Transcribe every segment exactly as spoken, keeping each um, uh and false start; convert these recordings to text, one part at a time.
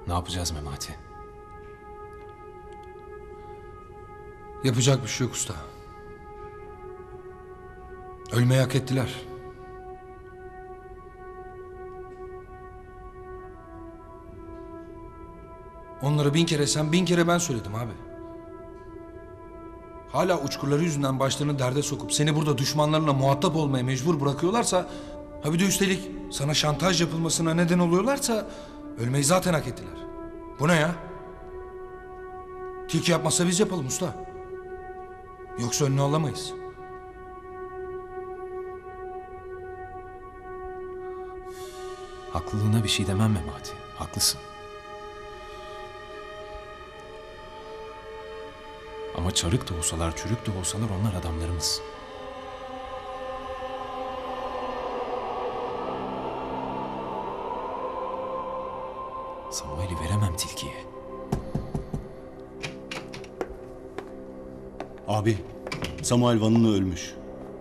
Ne yapacağız Memati? Yapacak bir şey yok usta. Ölmeyi hak ettiler. Onlara bin kere sen, bin kere ben söyledim abi. Hala uçkurları yüzünden başlarını derde sokup seni burada düşmanlarına muhatap olmaya mecbur bırakıyorlarsa... ...ha bir de üstelik sana şantaj yapılmasına neden oluyorlarsa... ...ölmeyi zaten hak ettiler. Bu ne ya? Tilki yapmazsa biz yapalım usta. Yoksa önünü alamayız. Haklılığına bir şey demem Memati. Haklısın. Ama çarık da olsalar, çürük de olsalar onlar adamlarımız. Samuel'i veremem tilkiye. Abi, Samuel Van'ın ölmüş.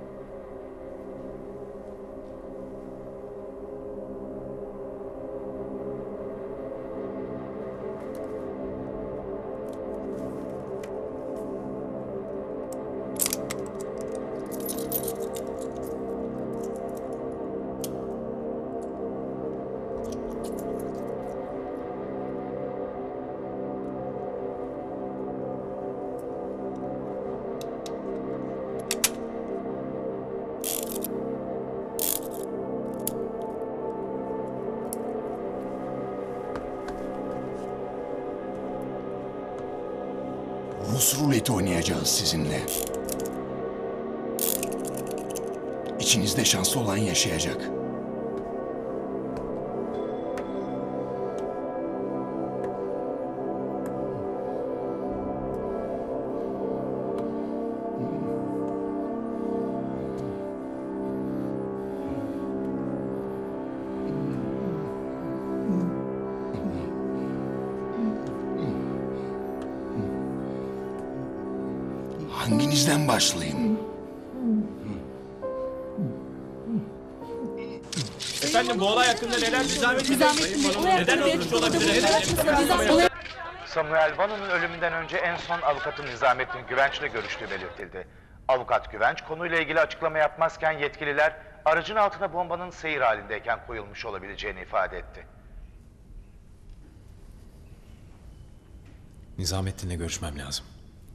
Rus ruleti oynayacağız sizinle. İçinizde şanslı olan yaşayacak. Hanginizden başlayayım? Efendim bu olay hakkında neler Nizamettin neden olmuş olabilir? Samuel Van'ın ölümünden önce en son avukatı Nizamettin Güvenç'le görüştüğü belirtildi. Avukat Güvenç konuyla ilgili açıklama yapmazken yetkililer aracın altına bombanın seyir halindeyken koyulmuş olabileceğini ifade etti. Nizamettin'le görüşmem lazım.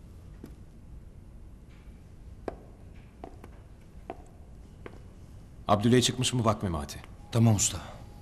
Abdüley çıkmış mı bak Memati. Tamam usta.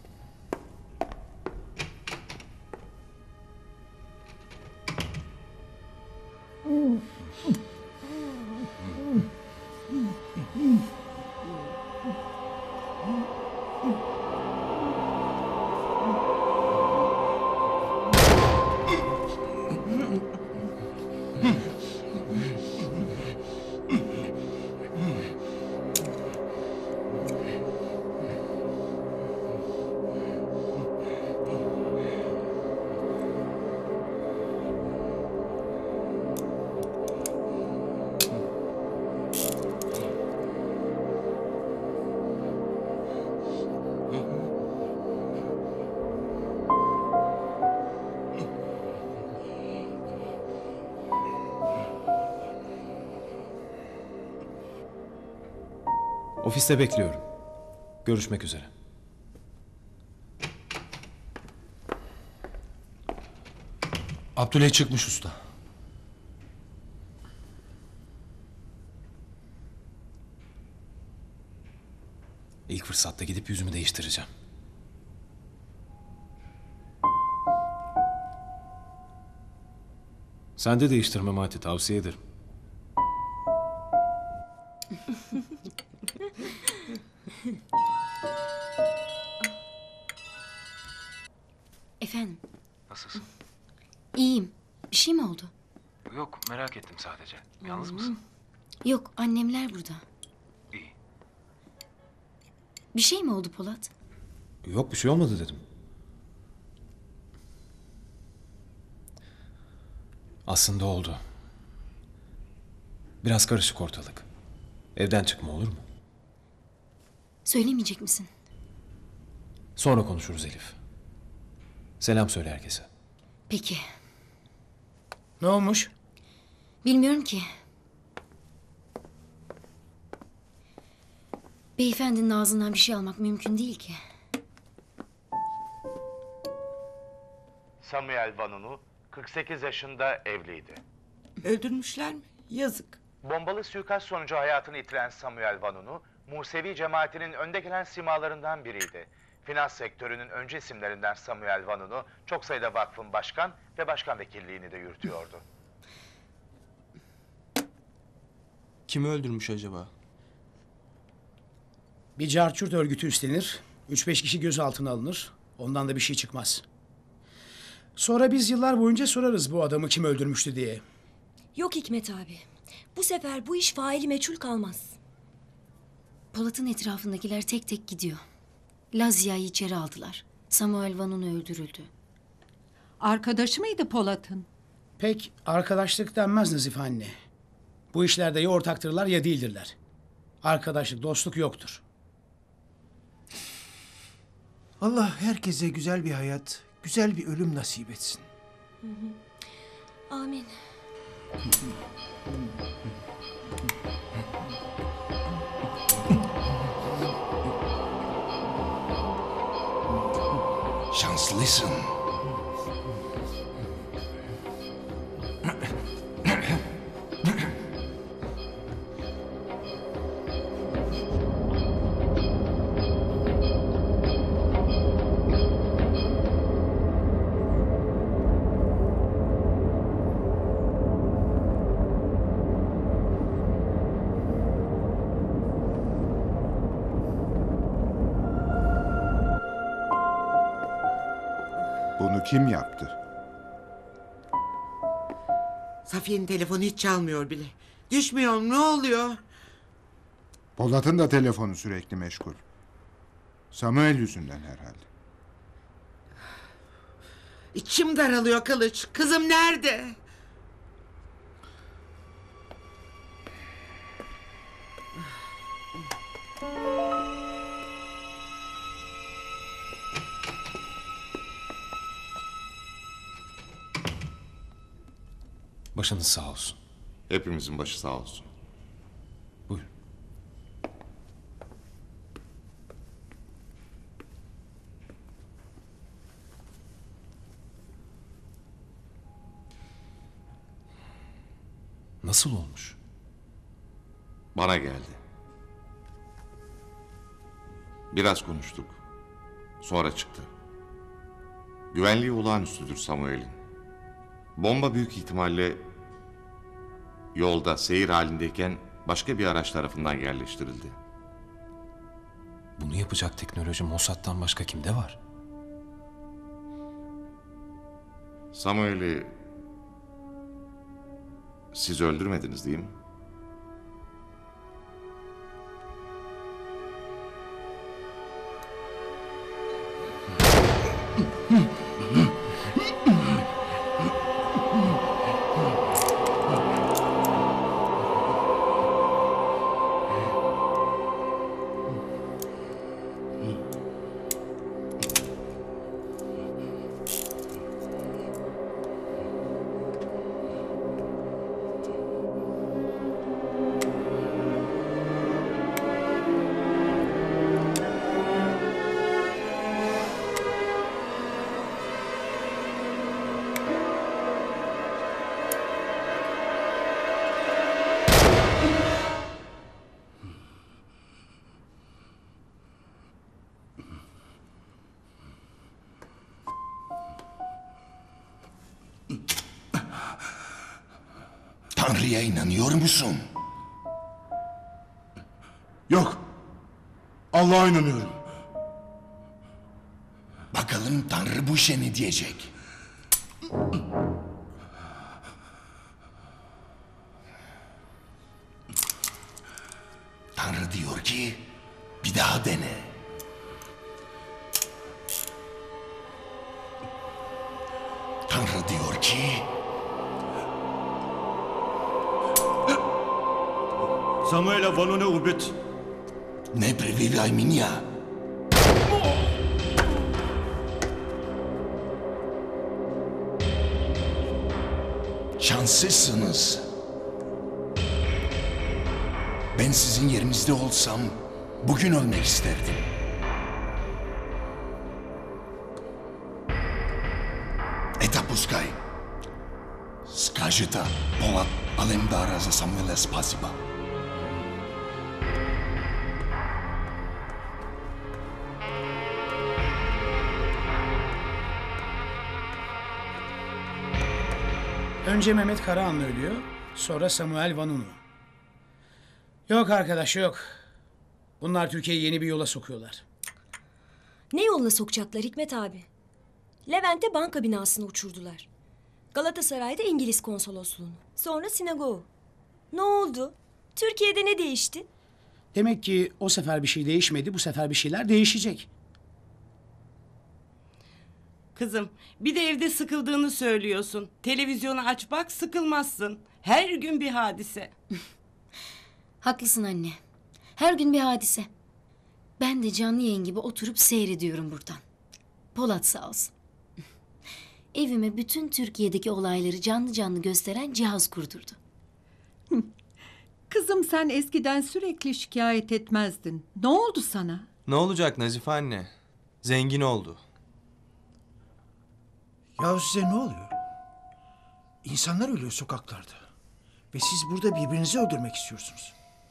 Ofiste bekliyorum. Görüşmek üzere. Abdüley çıkmış usta. İlk fırsatta gidip yüzümü değiştireceğim. Sen de değiştir Memati, tavsiye ederim. Efendim? Nasılsın? İyiyim. Bir şey mi oldu? Yok, merak ettim sadece. Yalnız mısın? Yok, annemler burada. İyi. Bir şey mi oldu Polat? Yok, bir şey olmadı dedim. Aslında oldu. Biraz karışık ortalık. Evden çıkma olur mu? Söylemeyecek misin? Sonra konuşuruz Elif. Selam söyle herkese. Peki. Ne olmuş? Bilmiyorum ki. Beyefendinin ağzından bir şey almak mümkün değil ki. Samuel Vanunu kırk sekiz yaşında evliydi. Öldürmüşler mi? Yazık. Bombalı suikast sonucu hayatını yitiren Samuel Vanunu, Musevi cemaatinin önde gelen simalarından biriydi. Finans sektörünün öncü isimlerinden Samuel Vanunu, çok sayıda vakfın başkan ve başkan vekilliğini de yürütüyordu. Kimi öldürmüş acaba? Bir carçurt örgütü üstlenir. Üç beş kişi gözaltına alınır. Ondan da bir şey çıkmaz. Sonra biz yıllar boyunca sorarız bu adamı kim öldürmüştü diye. Yok Hikmet abi. Bu sefer bu iş faili meçhul kalmaz. Polat'ın etrafındakiler tek tek gidiyor. Lazia'yı içeri aldılar. Samuel Vanunu öldürüldü. Arkadaşı mıydı Polat'ın? Pek arkadaşlık denmez Nazife anne. Bu işlerde ya ortaktırlar ya değildirler. Arkadaşlık, dostluk yoktur. Allah herkese güzel bir hayat, güzel bir ölüm nasip etsin. Hı hı. Amin. Şanslısın. Bunu kim yaptı? Safiye'nin telefonu hiç çalmıyor bile. Düşmüyor, ne oluyor? Polat'ın da telefonu sürekli meşgul. Samuel yüzünden herhalde. İçim daralıyor Kılıç. Kızım nerede? Başınız sağ olsun. Hepimizin başı sağ olsun. Buyurun. Nasıl olmuş? Bana geldi. Biraz konuştuk. Sonra çıktı. Güvenliği olağanüstüdür Samuel'in. Bomba büyük ihtimalle yolda seyir halindeyken başka bir araç tarafından yerleştirildi. Bunu yapacak teknoloji Mossad'dan başka kimde var? Samuel'i siz öldürmediniz değil mi? Tanrı'ya inanıyor musun? Yok. Allah'a inanıyorum. Bakalım Tanrı bu işe ne diyecek? Tanrı diyor ki bir daha dene. Tanrı diyor ki Samuel'a vanone ubit. ne previvai minia. Şanslısınız. Ben sizin yerinizde olsam bugün ölmek isterdim. Etapускай. Скажете, Полат Алемдара за Самуила спасибо. Önce Mehmet Karahanlı ölüyor, sonra Samuel Vanunu. Yok arkadaş yok. Bunlar Türkiye'yi yeni bir yola sokuyorlar. Ne yoluna sokacaklar Hikmet abi? Levent'te banka binasını uçurdular. Galatasaray'da İngiliz konsolosluğunu. Sonra sinagogu. Ne oldu? Türkiye'de ne değişti? Demek ki o sefer bir şey değişmedi, bu sefer bir şeyler değişecek. Kızım, bir de evde sıkıldığını söylüyorsun. Televizyonu aç bak, sıkılmazsın. Her gün bir hadise. Haklısın anne. Her gün bir hadise. Ben de canlı yayın gibi oturup seyrediyorum buradan. Polat sağ olsun. Evime bütün Türkiye'deki olayları canlı canlı gösteren cihaz kurdurdu. Kızım sen eskiden sürekli şikayet etmezdin. Ne oldu sana? Ne olacak Nazife anne? Zengin oldu. Ya size ne oluyor? İnsanlar ölüyor sokaklarda. Ve siz burada birbirinizi öldürmek istiyorsunuz.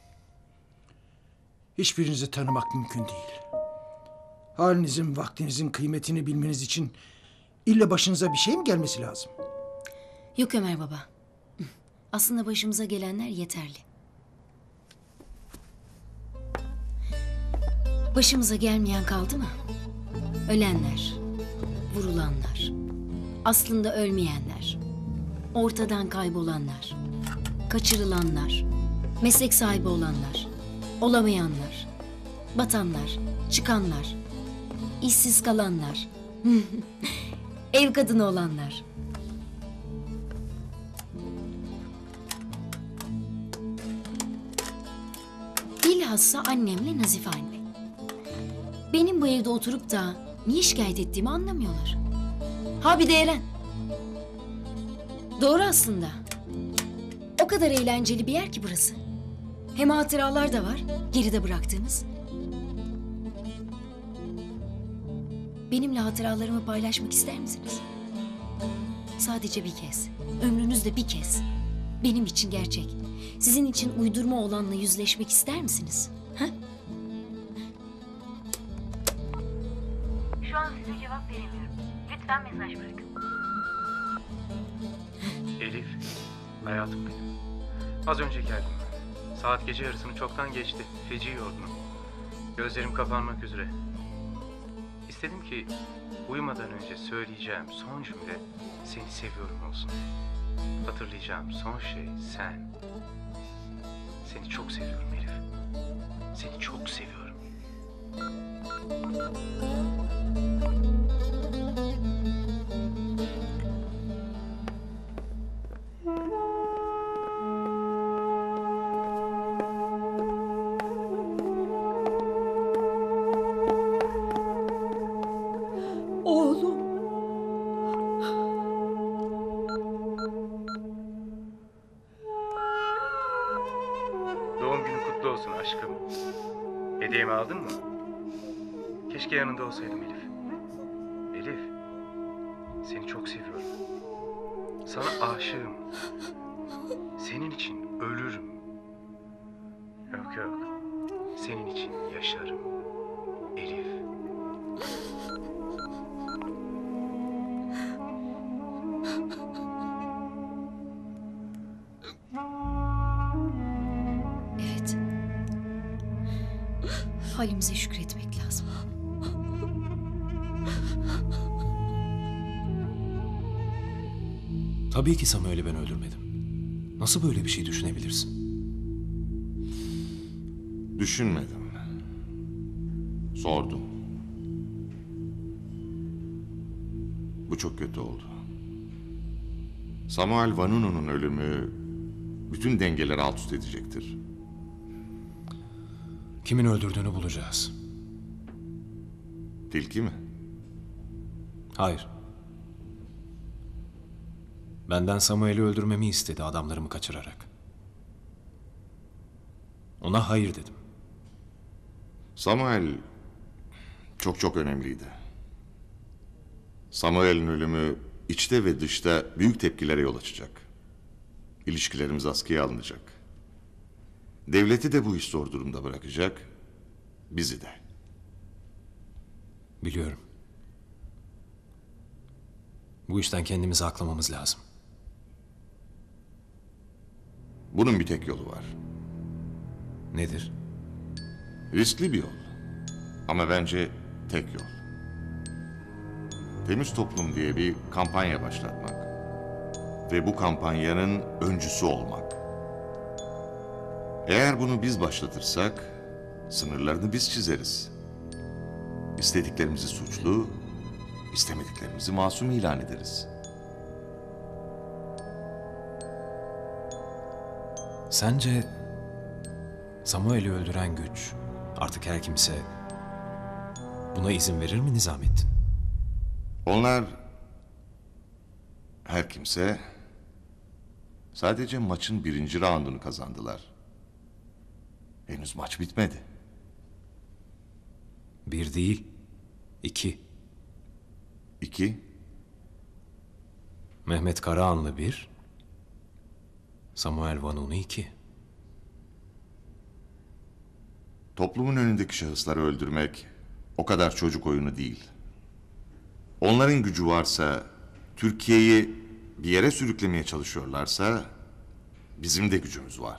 Hiçbirinizi tanımak mümkün değil. Halinizin, vaktinizin kıymetini bilmeniz için illa başınıza bir şey mi gelmesi lazım? Yok Ömer baba. Aslında başımıza gelenler yeterli. Başımıza gelmeyen kaldı mı? Ölenler, vurulanlar, aslında ölmeyenler, ortadan kaybolanlar, kaçırılanlar, meslek sahibi olanlar, olamayanlar, batanlar, çıkanlar, işsiz kalanlar, ev kadını olanlar. Bilhassa annemle Nazife anne. Benim bu evde oturup da niye şikayet ettiğimi anlamıyorlar. Ha bir de Eren. Doğru aslında. O kadar eğlenceli bir yer ki burası. Hem hatıralar da var, geride bıraktığımız. Benimle hatıralarımı paylaşmak ister misiniz? Sadece bir kez, ömrünüzde bir kez. Benim için gerçek, sizin için uydurma olanla yüzleşmek ister misiniz? Ha? Şu an size cevap veremiyorum. Lütfen mesaj bırakın. Elif, hayatım benim. Az önce geldim. Saat gece yarısını çoktan geçti. Feci yorgunum. Gözlerim kapanmak üzere. İstedim ki uyumadan önce söyleyeceğim son cümle seni seviyorum olsun. Hatırlayacağım son şey sen. Seni çok seviyorum Elif. Seni çok seviyorum. Oğlum. Doğum günün kutlu olsun aşkım. Hediyemi aldın mı? Keşke yanında olsaydım Elif. Elif, seni çok seviyorum. Sana aşığım. Senin için ölürüm. Yok yok, senin için yaşarım. Elif. Evet. Halimize şükretmek lazım. Tabii ki Samuel'i ben öldürmedim. Nasıl böyle bir şey düşünebilirsin? Düşünmedim. Sordum. Bu çok kötü oldu. Samuel Vanunu'nun ölümü bütün dengeleri alt üst edecektir. Kimin öldürdüğünü bulacağız. Tilki mi? Hayır. Benden Samuel'i öldürmemi istedi adamlarımı kaçırarak. Ona hayır dedim. Samuel çok çok önemliydi. Samuel'in ölümü içte ve dışta büyük tepkilere yol açacak. İlişkilerimiz askıya alınacak. Devleti de bu iş zor durumda bırakacak, bizi de. Biliyorum. Bu işten kendimizi aklamamız lazım. Bunun bir tek yolu var. Nedir? Riskli bir yol. Ama bence tek yol. Temiz Toplum diye bir kampanya başlatmak. Ve bu kampanyanın öncüsü olmak. Eğer bunu biz başlatırsak, sınırlarını biz çizeriz. İstediklerimizi suçlu, istemediklerimizi masum ilan ederiz. Sence Samuel'i öldüren güç, artık her kimse buna izin verir mi Nizamettin? Onlar, her kimse sadece maçın birinci raundunu kazandılar. Henüz maç bitmedi. Bir değil, iki. İki? Mehmet Karahanlı bir, Samuel Vanunu iki. Toplumun önündeki şahısları öldürmek o kadar çocuk oyunu değil. Onların gücü varsa, Türkiye'yi bir yere sürüklemeye çalışıyorlarsa, bizim de gücümüz var.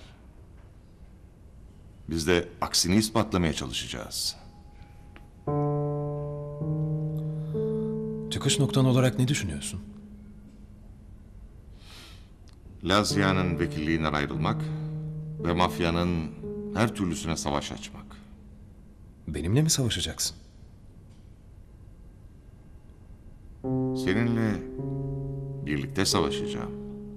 Biz de aksini ispatlamaya çalışacağız. Çıkış noktan olarak ne düşünüyorsun? Lazia'nın vekilliğinden ayrılmak ve mafyanın her türlüsüne savaş açmak. Benimle mi savaşacaksın? Seninle birlikte savaşacağım.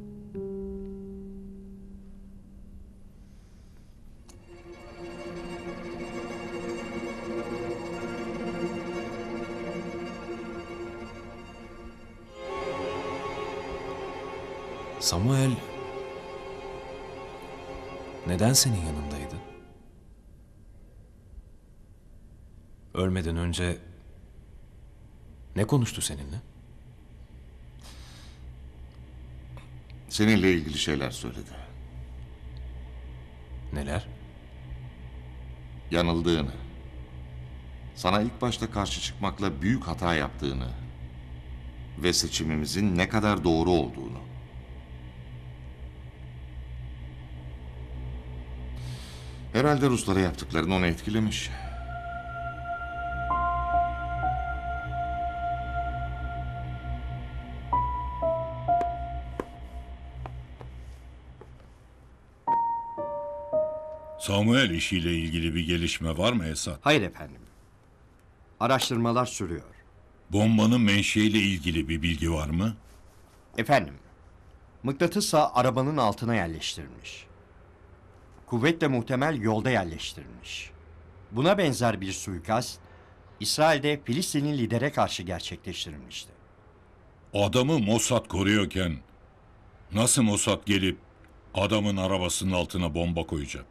Samuel neden senin yanındaydı? Ölmeden önce ne konuştu seninle? Seninle ilgili şeyler söyledi. Neler? Yanıldığını, sana ilk başta karşı çıkmakla büyük hata yaptığını ve seçimimizin ne kadar doğru olduğunu. Herhalde Ruslara yaptıklarını onu etkilemiş. Samuel işiyle ilgili bir gelişme var mı Esat? Hayır efendim. Araştırmalar sürüyor. Bombanın menşeiyle ilgili bir bilgi var mı? Efendim, mıknatıssa arabanın altına yerleştirilmiş. Kuvvetle muhtemel yolda yerleştirilmiş. Buna benzer bir suikast, İsrail'de Filistin'in lidere karşı gerçekleştirilmişti. Adamı Mossad koruyorken nasıl Mossad gelip adamın arabasının altına bomba koyacak?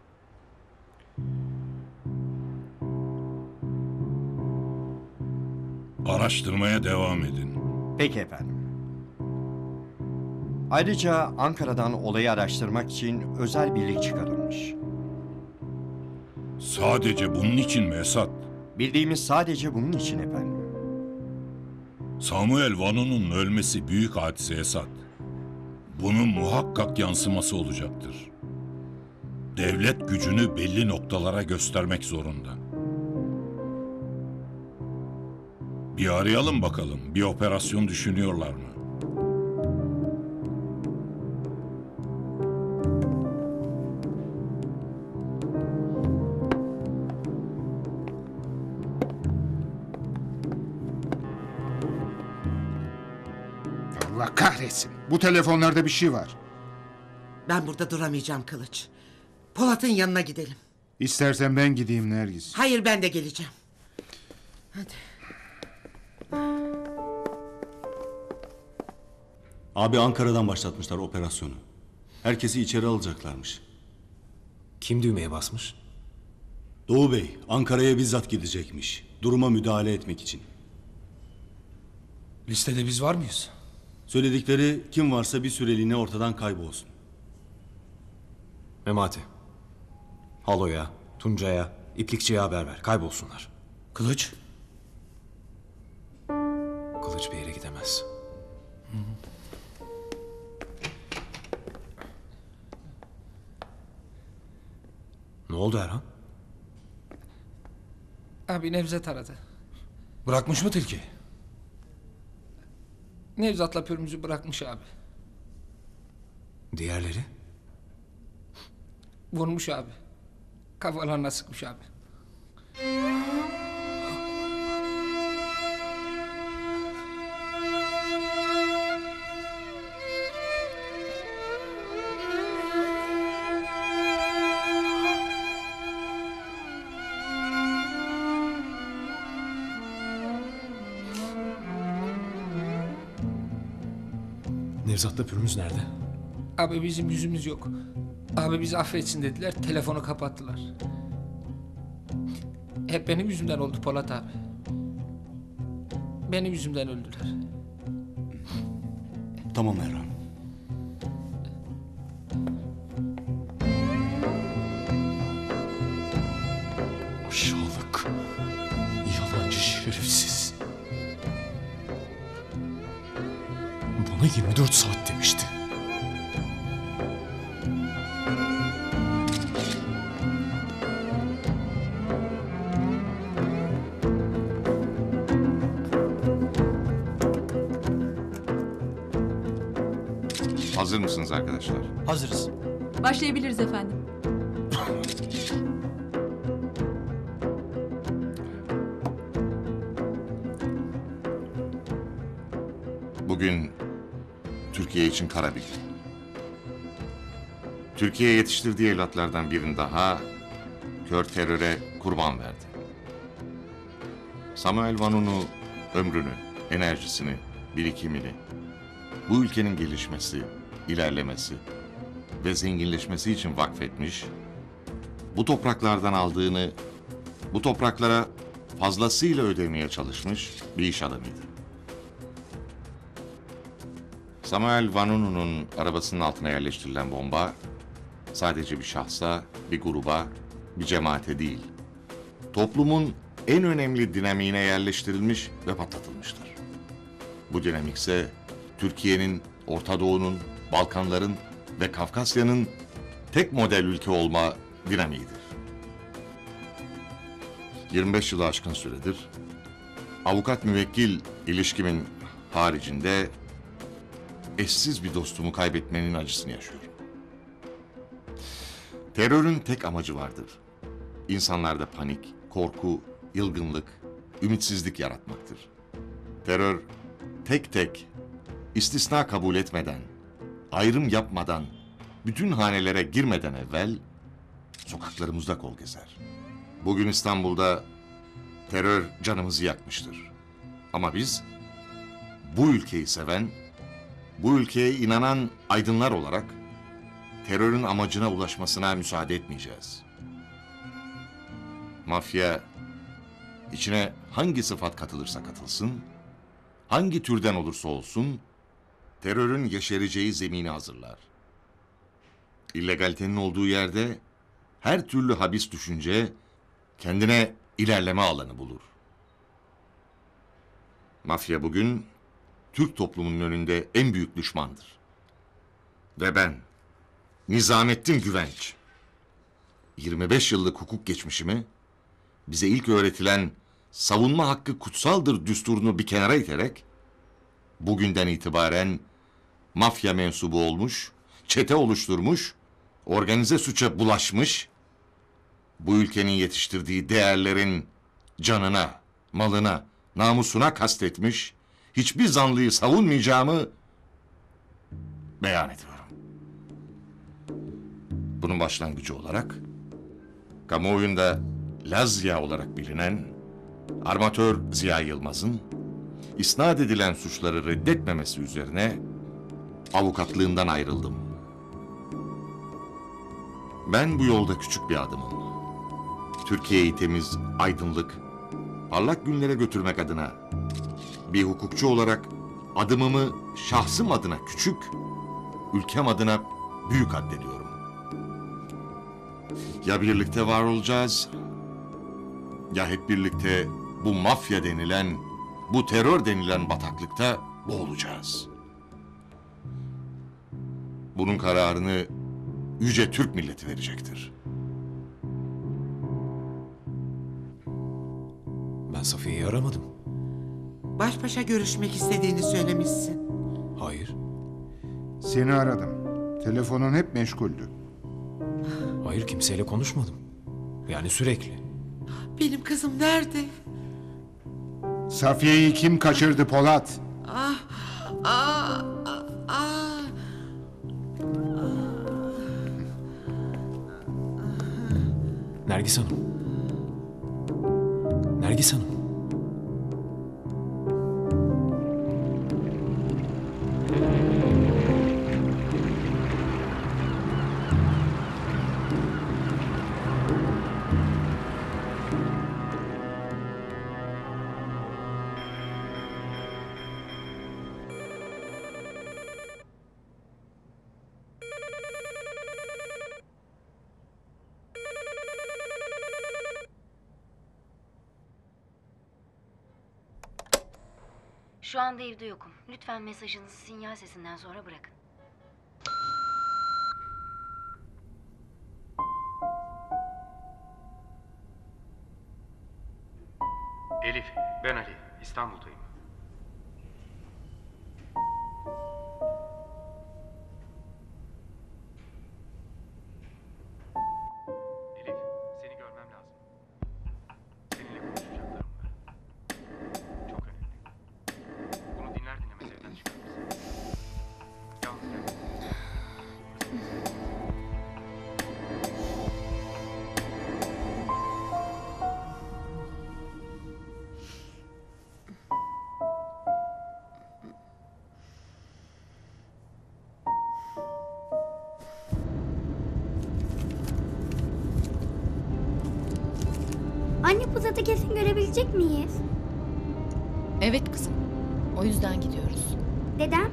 Araştırmaya devam edin. Peki efendim. Ayrıca Ankara'dan olayı araştırmak için özel birlik çıkarılmış. Sadece bunun için mi Esat? Bildiğimiz sadece bunun için efendim. Samuel Vanunu'nun ölmesi büyük hadise Esat. Bunun muhakkak yansıması olacaktır. Devlet gücünü belli noktalara göstermek zorunda. Bir arayalım bakalım, bir operasyon düşünüyorlar mı? Allah kahretsin. Bu telefonlarda bir şey var. Ben burada duramayacağım Kılıç. Polat'ın yanına gidelim. İstersen ben gideyim Nergis. Hayır, ben de geleceğim. Hadi. Abi Ankara'dan başlatmışlar operasyonu. Herkesi içeri alacaklarmış. Kim düğmeye basmış? Doğu Bey Ankara'ya bizzat gidecekmiş. Duruma müdahale etmek için. Listede biz var mıyız? Söyledikleri kim varsa bir süreliğine ortadan kaybolsun. Memati. Halo'ya, Tuncay'a, İplikçi'ye haber ver. Kaybolsunlar. Kılıç? Kılıç bir yere gidemez. Ne oldu Erhan? Abi Nevzat aradı. Bırakmış mı tilki? Nevzat'la Pürmüz'ü bırakmış abi. Diğerleri? Vurmuş abi. Kafalarına sıkmış abi. Nevzat'la Pürmüz nerede? Abi bizim yüzümüz yok. Abi bizi affetsin dediler. Telefonu kapattılar. Hep benim yüzümden oldu Polat abi. Benim yüzümden öldüler. Tamam Erhan. Aşağılık. Yalancı şerefsiz. Bana yirmi dört saat demişti. Hazır mısınız arkadaşlar? Hazırız. Başlayabiliriz efendim. Bugün Türkiye için kara bir gün. Türkiye yetiştirdiği evlatlardan birini daha kör teröre kurban verdi. Samuel Vanunu ömrünü, enerjisini, birikimini bu ülkenin gelişmesi, ilerlemesi ve zenginleşmesi için vakfetmiş, bu topraklardan aldığını bu topraklara fazlasıyla ödemeye çalışmış bir iş adamıydı. Samuel Vanunu'nun arabasının altına yerleştirilen bomba sadece bir şahsa, bir gruba, bir cemaate değil, toplumun en önemli dinamiğine yerleştirilmiş ve patlatılmıştır. Bu dinamik ise Türkiye'nin, Orta Doğu'nun, Balkanların ve Kafkasya'nın tek model ülke olma dinamiğidir. yirmi beş yılı aşkın süredir avukat müvekkil ilişkimin haricinde eşsiz bir dostumu kaybetmenin acısını yaşıyorum. Terörün tek amacı vardır. İnsanlarda panik, korku, yılgınlık, ümitsizlik yaratmaktır. Terör tek tek, istisna kabul etmeden, ayrım yapmadan, bütün hanelere girmeden evvel sokaklarımızda kol gezer. Bugün İstanbul'da terör canımızı yakmıştır. Ama biz bu ülkeyi seven, bu ülkeye inanan aydınlar olarak terörün amacına ulaşmasına müsaade etmeyeceğiz. Mafya içine hangi sıfat katılırsa katılsın, hangi türden olursa olsun terörün yeşereceği zemini hazırlar. İllegalitenin olduğu yerde her türlü habis düşünce kendine ilerleme alanı bulur. Mafya bugün Türk toplumunun önünde en büyük düşmandır. Ve ben, Nizamettin Güvenç, yirmi beş yıllık hukuk geçmişimi, bize ilk öğretilen savunma hakkı kutsaldır düsturunu bir kenara iterek, bugünden itibaren mafya mensubu olmuş, çete oluşturmuş, organize suça bulaşmış, bu ülkenin yetiştirdiği değerlerin canına, malına, namusuna kastetmiş, hiçbir zanlıyı savunmayacağımı beyan ediyorum. Bunun başlangıcı olarak kamuoyunda Lazya olarak bilinen armatör Ziya Yılmaz'ın isnat edilen suçları reddetmemesi üzerine avukatlığından ayrıldım. Ben bu yolda küçük bir adımım. Türkiye'yi temiz, aydınlık, parlak günlere götürmek adına bir hukukçu olarak adımımı şahsım adına küçük, ülkem adına büyük addediyorum. Ya birlikte var olacağız, ya hep birlikte bu mafya denilen, bu terör denilen bataklıkta boğulacağız. Bunun kararını yüce Türk milleti verecektir. Ben Safiye'yi aramadım. Baş başa görüşmek istediğini söylemişsin. Hayır. Seni aradım. Telefonun hep meşguldü. Hayır, kimseyle konuşmadım. Yani sürekli. Benim kızım nerede? Safiye'yi kim kaçırdı Polat? Ah, ah, ah, ah. Nergis Hanım. Nergis Hanım. Şu anda evde yokum. Lütfen mesajınızı sinyal sesinden sonra bırakın. Elif, ben Ali. İstanbul'dayım. Elif, seni görmem lazım. Seninle konuşacaklarım var. Çok önemli. Bunu dinler dinlemez evden çıkar mısın? Yalnız gel. Anne, Pusat'ı kesin görebilecek miyiz? Evet kızım. O yüzden gidiyoruz. Dedem?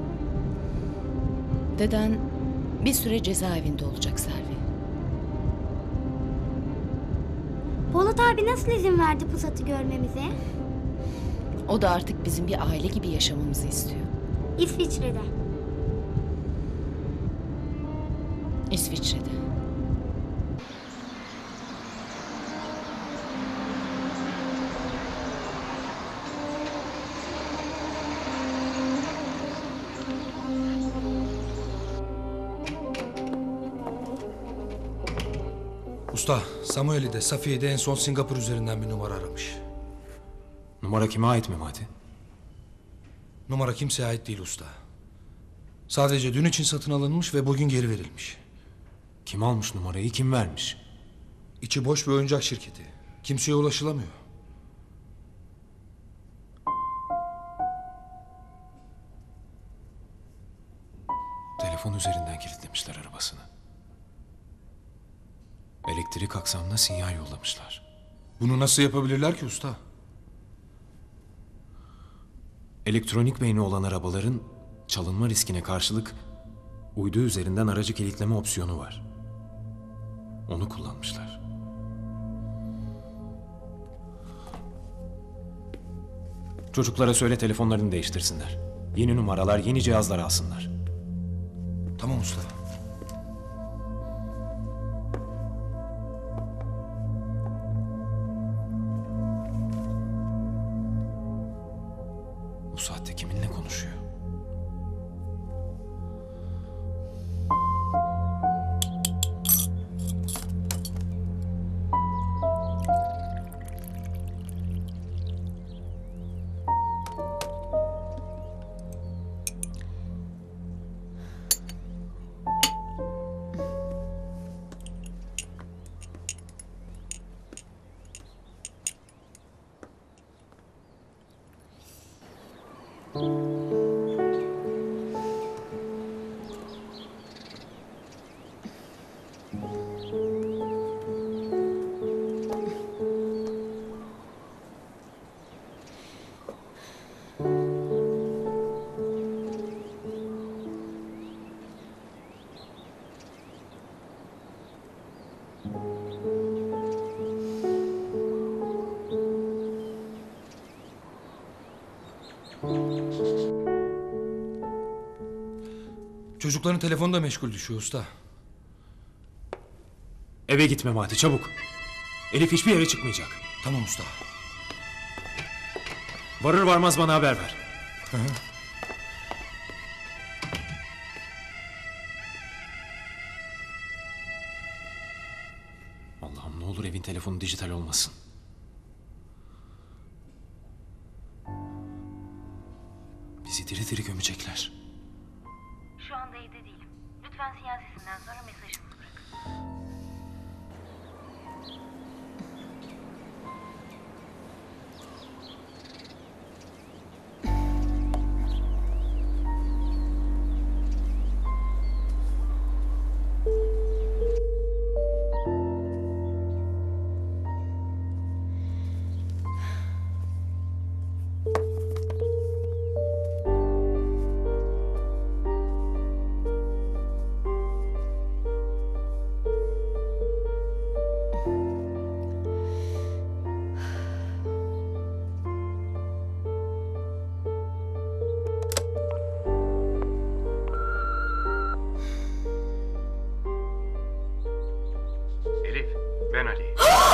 Deden bir süre cezaevinde olacak Selvi. Polat abi nasıl izin verdi Pusat'ı görmemize? O da artık bizim bir aile gibi yaşamamızı istiyor. İsviçre'de. İsviçre'de. Usta, Samuel'i de Safiye'yi de en son Singapur üzerinden bir numara aramış. Numara kime ait Memati? Numara kimseye ait değil usta. Sadece dün için satın alınmış ve bugün geri verilmiş. Kim almış numarayı, kim vermiş? İçi boş bir oyuncak şirketi. Kimseye ulaşılamıyor. Telefon üzerinden kilitlemişler arabasını. Elektrik aksamına sinyal yollamışlar. Bunu nasıl yapabilirler ki usta? Elektronik beyni olan arabaların çalınma riskine karşılık uydu üzerinden aracı kilitleme opsiyonu var. Onu kullanmışlar. Çocuklara söyle telefonlarını değiştirsinler. Yeni numaralar, yeni cihazlar alsınlar. Tamam usta. Bu saatte kiminle konuşuyor? Çocukların telefonu da meşgul düşüyor usta. Eve gitme Memati çabuk. Elif hiçbir yere çıkmayacak. Tamam usta. Varır varmaz bana haber ver. Hı hı. Allah'ım ne olur evin telefonu dijital olmasın. Bizi diri diri gömecekler. Şu anda evde değilim. Lütfen sinyal sesinden sonra mesajınızı bırakın. Elif, ben Ali.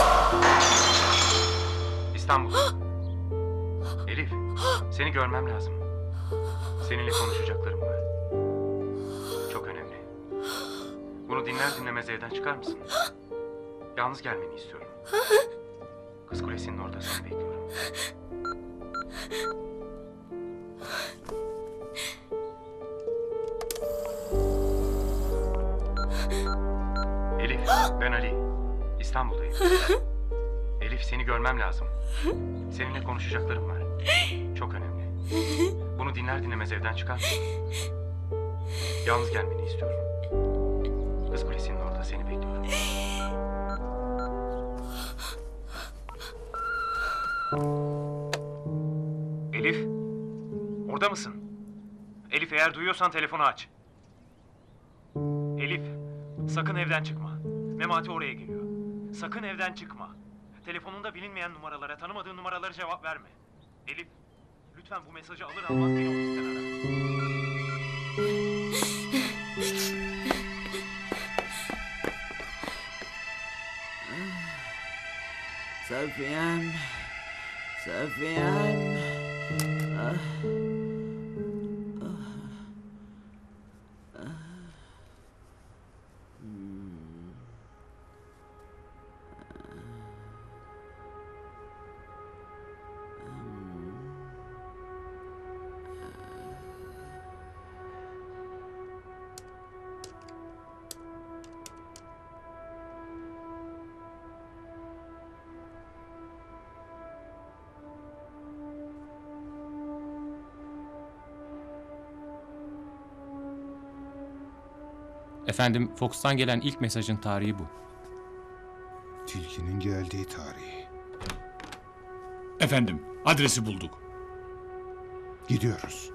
İstanbul. Elif, seni görmem lazım. Seninle konuşacaklarım var. Çok önemli. Bunu dinler dinlemez evden çıkar mısın? Yalnız gelmeni istiyorum. Kız Kulesi'nin orada seni bekliyorum. Elif, ben Ali. İstanbul'dayım. Elif, seni görmem lazım. Seninle konuşacaklarım var. Çok önemli. Bunu dinler dinlemez evden çıkar mısın? Yalnız gelmeni istiyorum. Kız Kulesi'nin orada seni bekliyorum. Elif, orada mısın? Elif, eğer duyuyorsan telefonu aç. Elif, sakın evden çıkma. Memati oraya geliyor. Sakın evden çıkma. Telefonunda bilinmeyen numaralara, tanımadığın numaralara cevap verme. Elif, lütfen bu mesajı alır almaz beni ofisten ara. Safiyem, Safiyem. Ah. Efendim, Fox'tan gelen ilk mesajın tarihi bu. Tilkinin geldiği tarihi. Efendim, adresi bulduk. Gidiyoruz.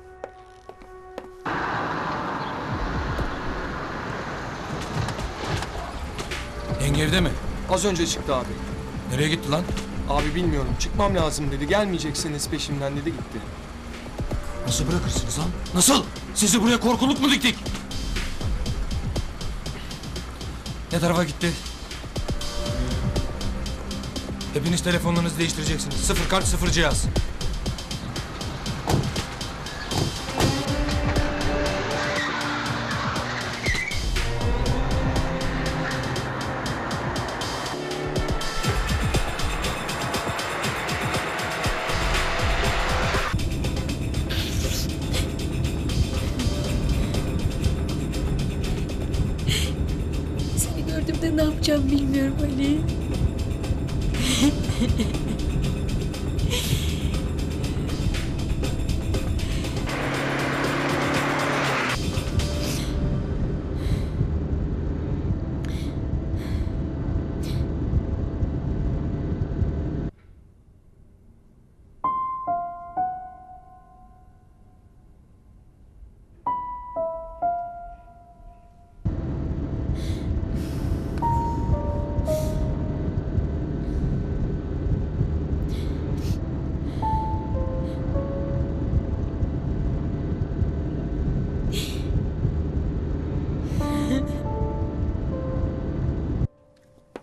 Yenge evde mi? Az önce çıktı abi. Nereye gitti lan? Abi bilmiyorum. Çıkmam lazım dedi. Gelmeyeceksiniz peşimden dedi gitti. Nasıl bırakırsınız lan? Nasıl? Sizi buraya korkuluk mu diktik? Ne tarafa gitti? Hepiniz telefonlarınızı değiştireceksiniz. Sıfır kart, sıfır cihaz. Seni gördüğümde ne yapacağım bilmiyorum Ali.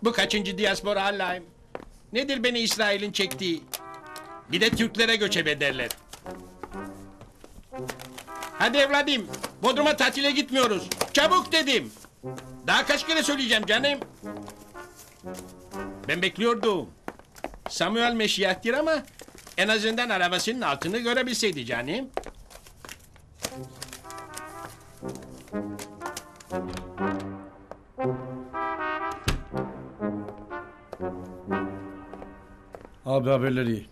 Bu kaçıncı diaspora Allah'ım? Nedir beni İsrail'in çektiği? Bir de Türklere göçebe ederler. Hadi evladım, Bodrum'a tatile gitmiyoruz. Çabuk dedim. Daha kaç kere söyleyeceğim canım? Ben bekliyordum. Samuel meşiyahtir ama en azından arabasının altını görebilseydi canım. Abi haberleri iyi.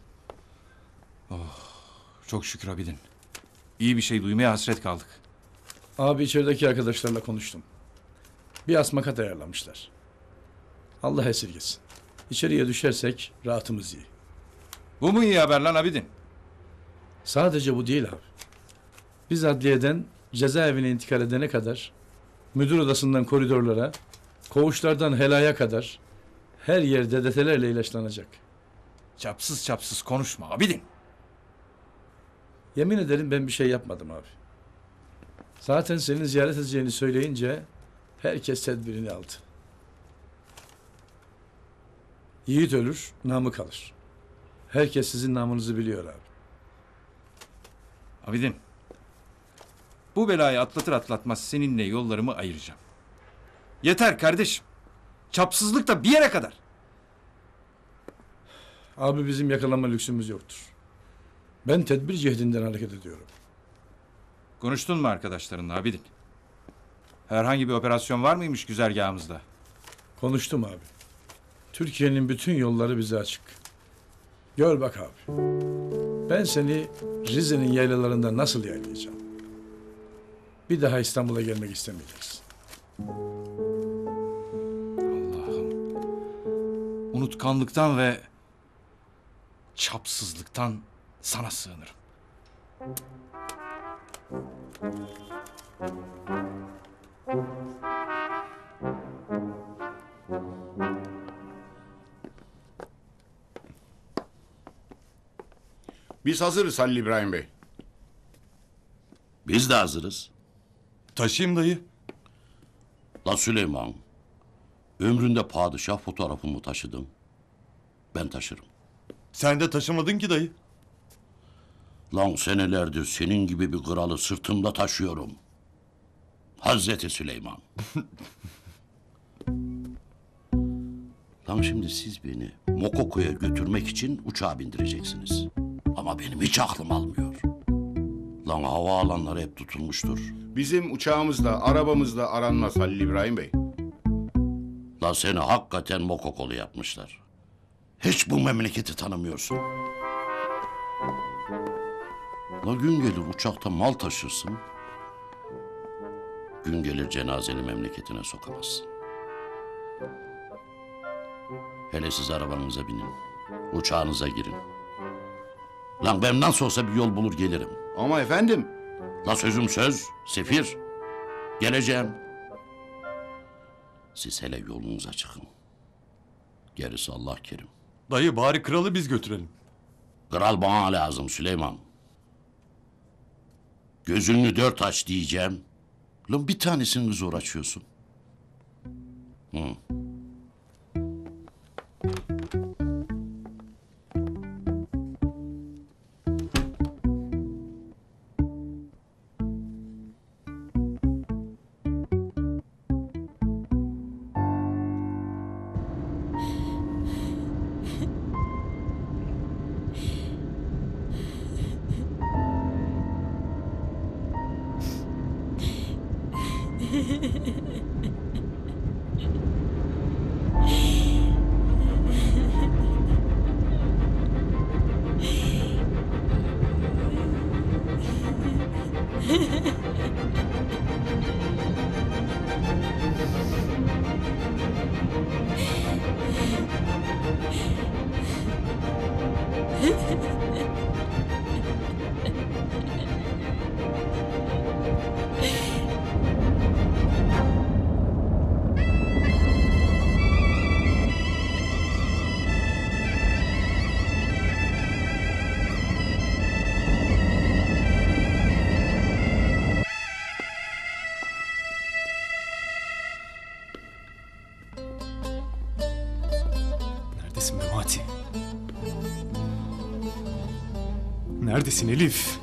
Çok şükür Abidin. İyi bir şey duymaya hasret kaldık. Abi içerideki arkadaşlarla konuştum. Bir asmakat ayarlamışlar. Allah esirgesin. İçeriye düşersek rahatımız iyi. Bu mu iyi haber lan Abidin? Sadece bu değil abi. Biz adliyeden cezaevine intikal edene kadar, müdür odasından koridorlara, koğuşlardan helaya kadar her yerde detelerle ilaçlanacak. Çapsız çapsız konuşma Abidin. Yemin ederim ben bir şey yapmadım abi. Zaten senin ziyaret edeceğini söyleyince herkes tedbirini aldı. Yiğit ölür, namı kalır. Herkes sizin namınızı biliyor abi. Abidin. Bu belayı atlatır atlatmaz seninle yollarımı ayıracağım. Yeter kardeşim. Çapsızlık da bir yere kadar. Abi bizim yakalanma lüksümüz yoktur. Ben tedbir cihdinden hareket ediyorum. Konuştun mu arkadaşlarınla Abidin? Herhangi bir operasyon var mıymış güzergahımızda? Konuştum abi. Türkiye'nin bütün yolları bize açık. Gör bak abi. Ben seni Rize'nin yaylalarında nasıl yaylayacağım? Bir daha İstanbul'a gelmek istemeyeceksin. Allah'ım. Unutkanlıktan ve çapsızlıktan sana sığınırım. Biz hazırız Halil İbrahim Bey. Biz de hazırız. Taşıyayım dayı. La Süleyman, ömründe padişah fotoğrafımı taşıdın. Ben taşırım. Sen de taşımadın ki dayı. Lan senelerdir senin gibi bir kralı sırtımda taşıyorum. Hazreti Süleyman. Lan şimdi siz beni Mokoko'ya götürmek için uçağa bindireceksiniz. Ama benim hiç aklım almıyor. Lan havaalanları hep tutulmuştur. Bizim uçağımızla, arabamızla aranmaz Halil İbrahim Bey. Lan seni hakikaten Mokokolu yapmışlar. Hiç bu memleketi tanımıyorsun. La gün gelir uçakta mal taşırsın. Gün gelir cenazeni memleketine sokamazsın. Hele siz arabanıza binin. Uçağınıza girin. Lan ben nasıl olsa bir yol bulur gelirim. Ama efendim. La sözüm söz, sefir. Geleceğim. Siz hele yolunuza çıkın. Gerisi Allah kerim. Dayı bari kralı biz götürelim. Kral bana lazım Süleyman. Gözünü dört aç diyeceğim. Lan bir tanesini zor açıyorsun. Hı. neredesin Elif?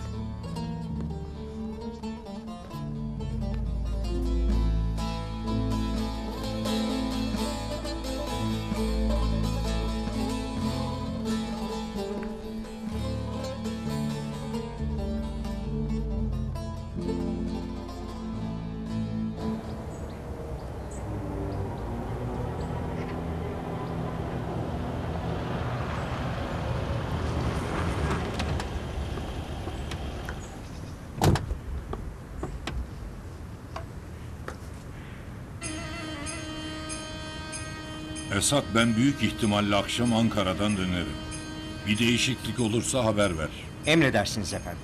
Esat, ben büyük ihtimalle akşam Ankara'dan dönerim. Bir değişiklik olursa haber ver. Emredersiniz efendim.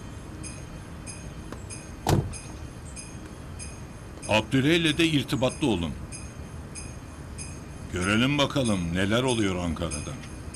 Abdüleyle de irtibatlı olun. Görelim bakalım neler oluyor Ankara'da.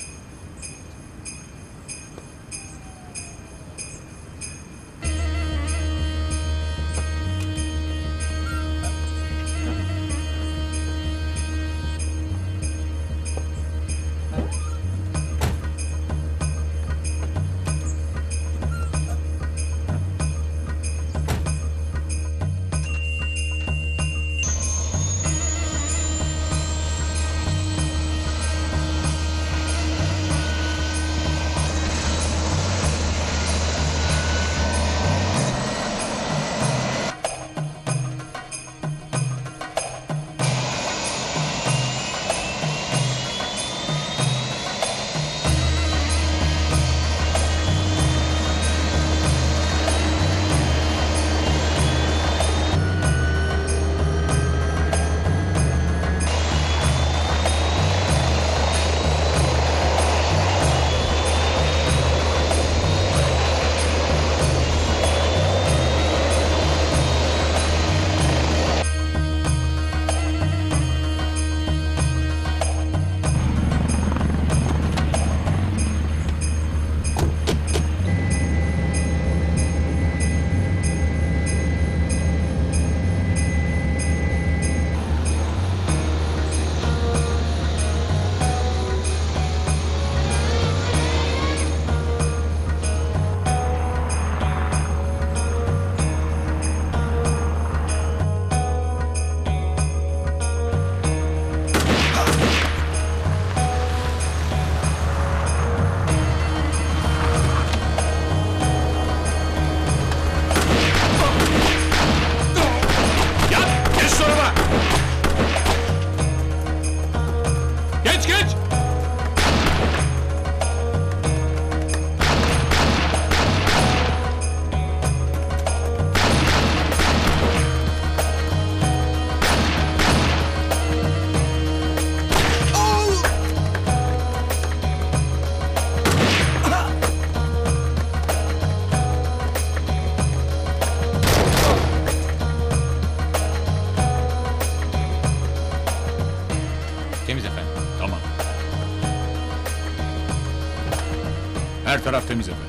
Her taraf temiz efendim.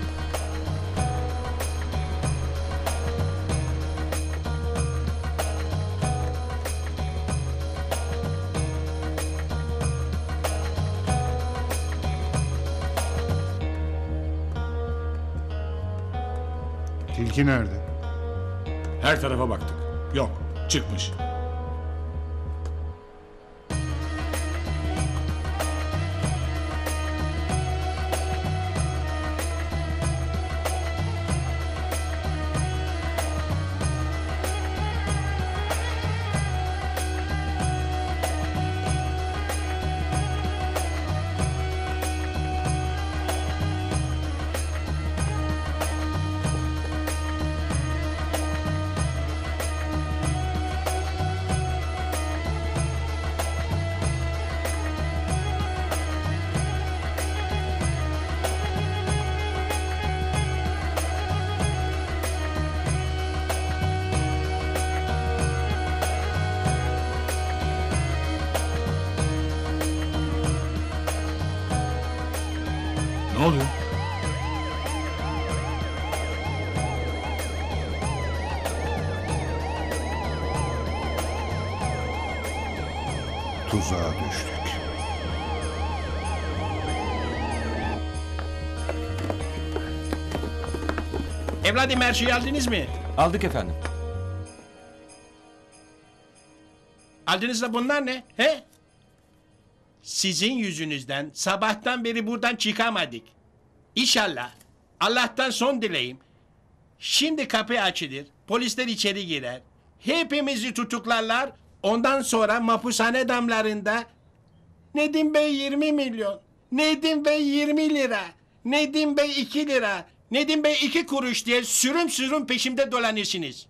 Tilki nerede? Her tarafa baktık. Yok, çıkmış. Ne oluyor? Tuzağa düştük. Evladım her şeyi aldınız mı? Aldık efendim. Aldınız da bunlar ne? He? Sizin yüzünüzden sabahtan beri buradan çıkamadık. İnşallah Allah'tan son dileğim. Şimdi kapı açılır, polisler içeri girer. Hepimizi tutuklarlar. Ondan sonra mapushane damlarında Nedim Bey yirmi milyon, Nedim Bey yirmi lira, Nedim Bey iki lira, Nedim Bey iki kuruş diye sürüm sürüm peşimde dolanırsınız.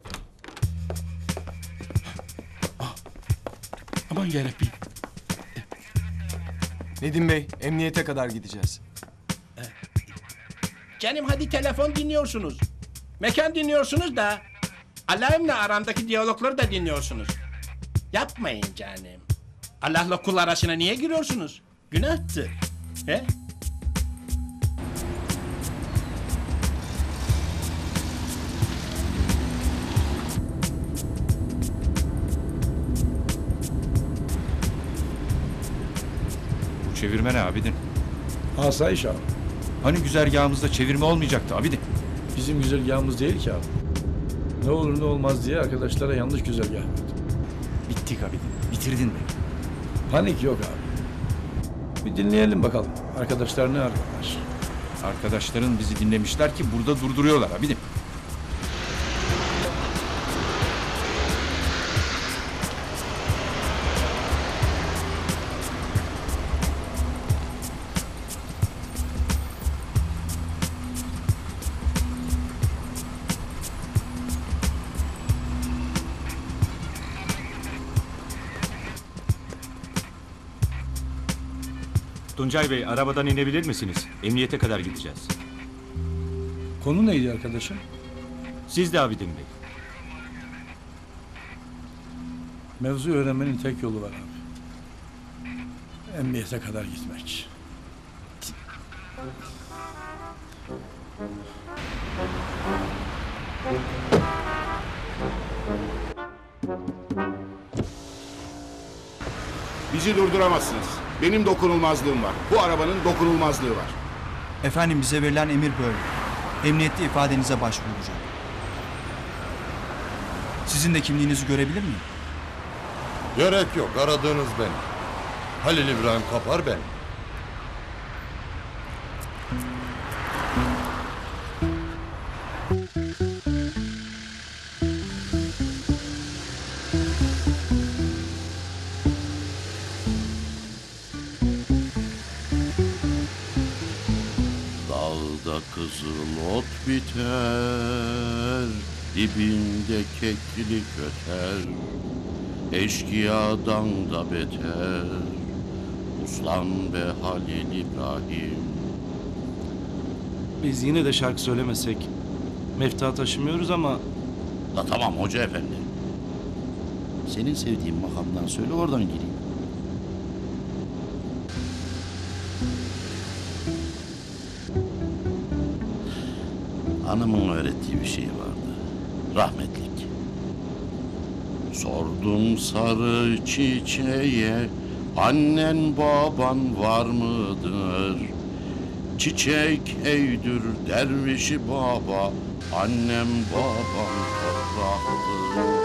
Aman yarabbim. Nedim Bey, emniyete kadar gideceğiz. Canım hadi telefon dinliyorsunuz. Mekan dinliyorsunuz da Allah'ımla aramdaki diyalogları da dinliyorsunuz. Yapmayın canım. Allah'la kul arasına niye giriyorsunuz? Günahtır. He? Bu çevirme ne abidin? Asayiş abi. Hani güzergahımızda çevirme olmayacaktı abidin? Bizim güzergahımız değil ki abi. Ne olur ne olmaz diye arkadaşlara yanlış güzergah verdim. Bittik abidin. Bitirdin beni. Panik yok abi. Bir dinleyelim bakalım. Arkadaşlar ne arıyorlar? Arkadaşların bizi dinlemişler ki burada durduruyorlar abidin. Tuncay Bey, arabadan inebilir misiniz? Emniyete kadar gideceğiz. Konu neydi arkadaşım? Siz de Abidin Bey. Mevzu öğrenmenin tek yolu var abi. Emniyete kadar gitmek. Bizi durduramazsınız. Benim dokunulmazlığım var. Bu arabanın dokunulmazlığı var. Efendim bize verilen emir böyle. Emniyette ifadenize başvurulacak. Sizin de kimliğinizi görebilir miyim? Gerek yok. Aradığınız benim. Halil İbrahim Kapar ben. Dalda kızıl ot biter, dibinde keklik öter. Eşkıyadan da beter, uslan be Halil İbrahim. Biz yine de şarkı söylemesek mefta taşımıyoruz ama... La tamam hoca efendi. Senin sevdiğin makamdan söyle oradan gireyim. Anamın öğrettiği bir şey vardı. Rahmetlik. Sordum sarı çiçeğe, annen baban var mıdır? Çiçek eydür dervişi baba, annem babam topraktır.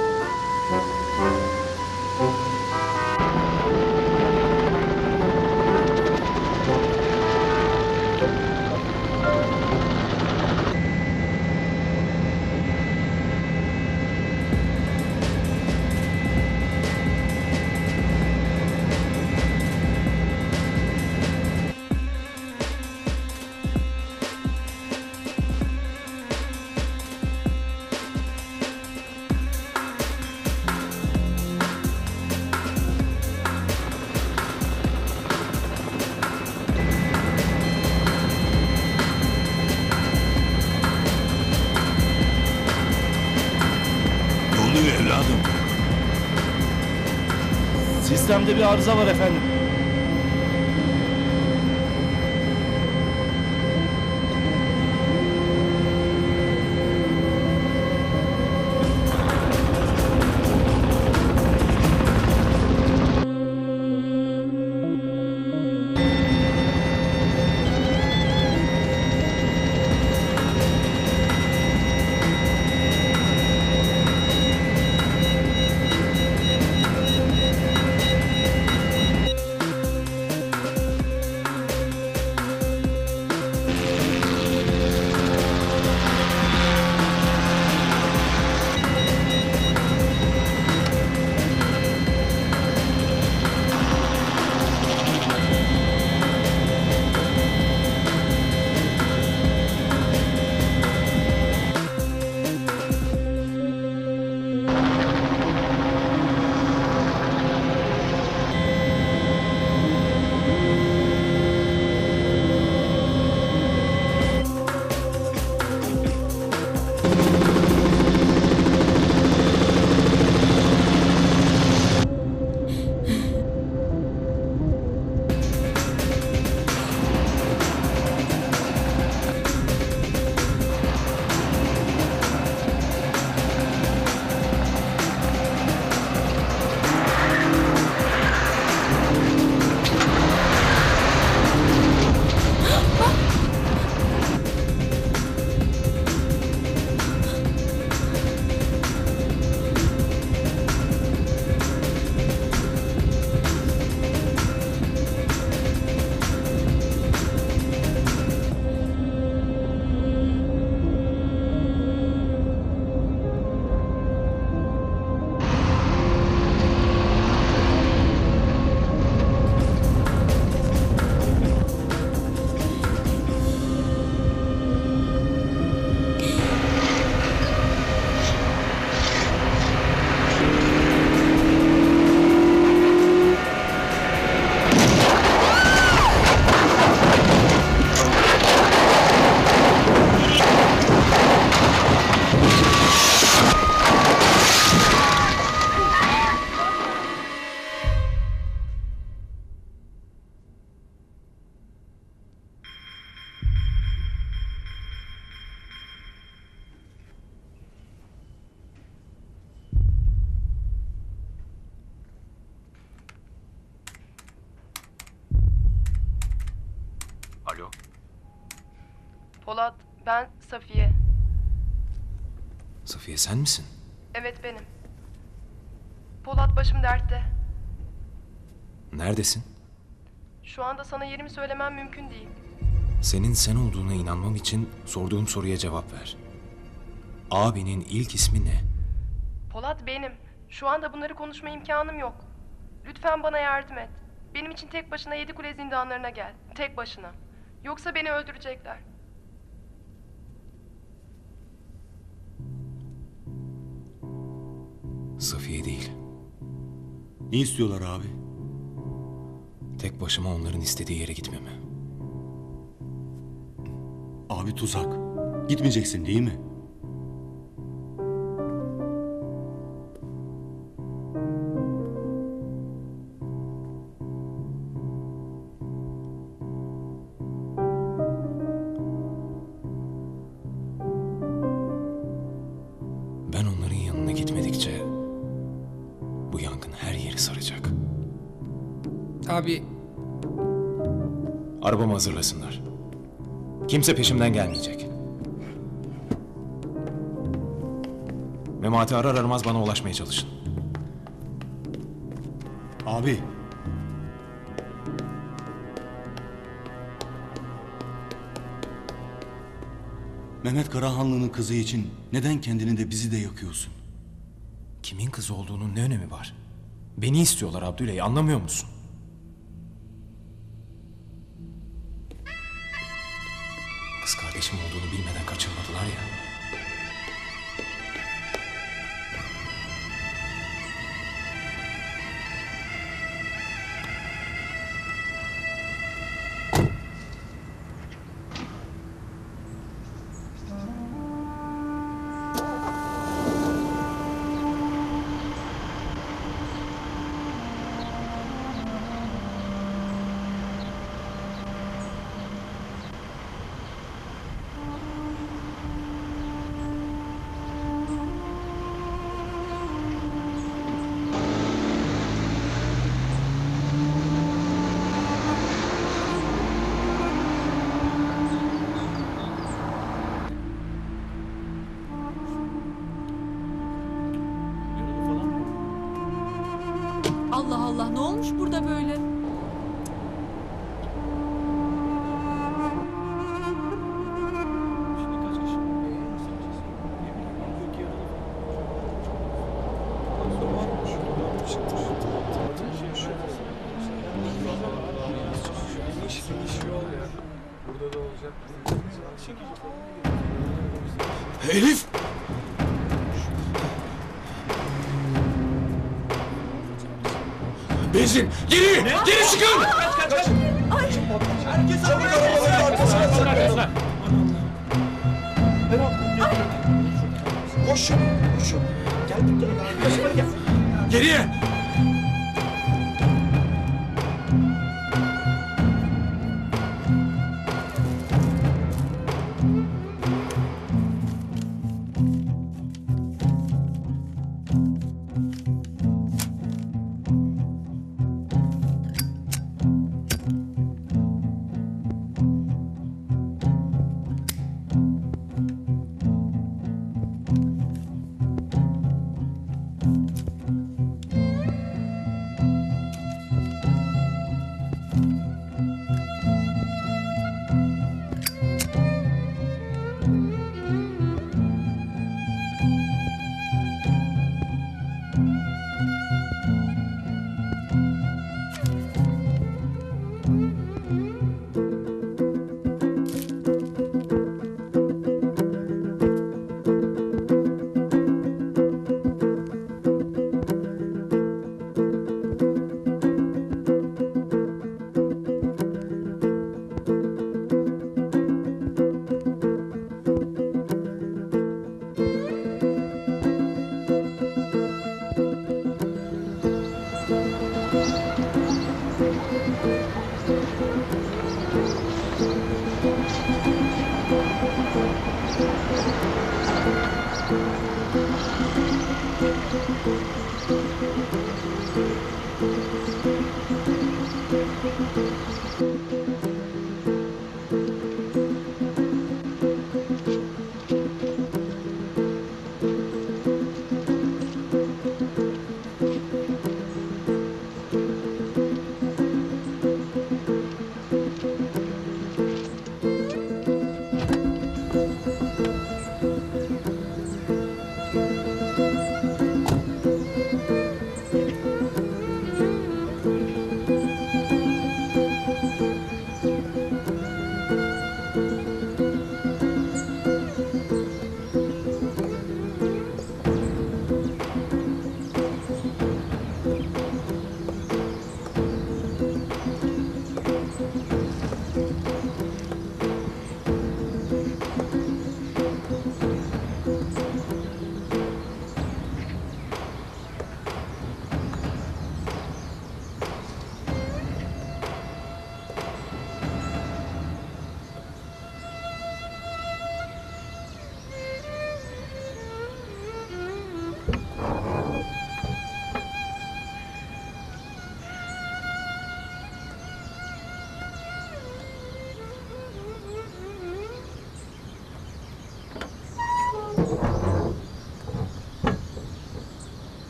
Evladım. Sistemde bir arıza var efendim. Polat, ben Safiye. Safiye sen misin? Evet benim. Polat, başım dertte. Neredesin? Şu anda sana yerimi söylemem mümkün değil. Senin sen olduğuna inanmam için sorduğum soruya cevap ver. Abinin ilk ismi ne? Polat benim. Şu anda bunları konuşma imkanım yok. Lütfen bana yardım et. Benim için tek başına Yedikule zindanlarına gel. Tek başına. Yoksa beni öldürecekler. Safiye değil. Ne istiyorlar abi? Tek başıma onların istediği yere gitmemi. Abi tuzak. Gitmeyeceksin değil mi? Ben onların yanına gitmedikçe bu yangın her yeri saracak. Abi Arabamı hazırlasınlar. Kimse peşimden gelmeyecek. Memati arar aramaz bana ulaşmaya çalışın. Abi. Mehmet Karahanlı'nın kızı için neden kendini de bizi de yakıyorsun? Kimin kızı olduğunun ne önemi var? Beni istiyorlar Abdüley, anlamıyor musun? Kız kardeşim olduğunu bilmeden kaçırmadılar ya. Allah Allah, ne olmuş burada böyle? Elif! Benzin! Geri! Geri çıkın! Kaç kaç kaç! Ay! Herkes arabaların arkasına saklanın! Koşun! Koşun! Gel bir gel. Geriye!